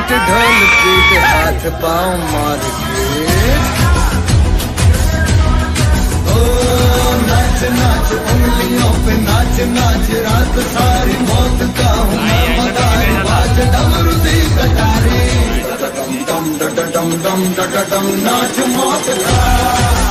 पीट ढोल पीट हाथ पाँव मार के। ओ नाच नाच उंगलियों पे नाच नाच रात सारी मौत का हूँ मैं मदार बाज डमरू दी कटारी। डम डम डम डम डम नाच मौत का।